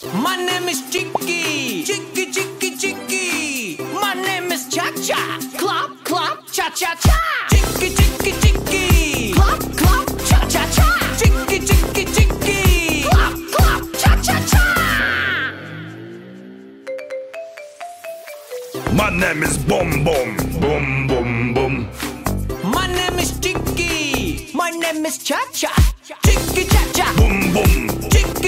My name is Chicky, Chicky, Chicky, Chicky. My name is Cha Cha, Clop, Clop, Cha Cha Cha. Chicky, Chicky, Chicky, Clop, Clop, Cha Cha Cha. Chicky, Chicky, Chicky, Clop, Clop, Cha Cha Cha. My name is Boom Boom, Boom Boom Boom. My name is Chicky, my name is Cha Cha. Chicky, Cha Cha, Boom Boom. Chicky.